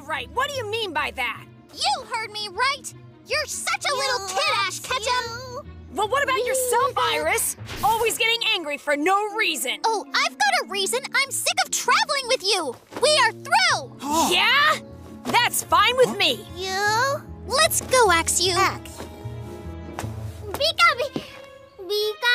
right. What do you mean by that? You heard me right. You're such a little kid, Ash Ketchum. Well, what about yourself, Iris? Always getting angry for no reason. Oh, I've got a reason. I'm sick of traveling with you. We are through. Yeah? That's fine with me. Let's go, Axew. Pika, Pika.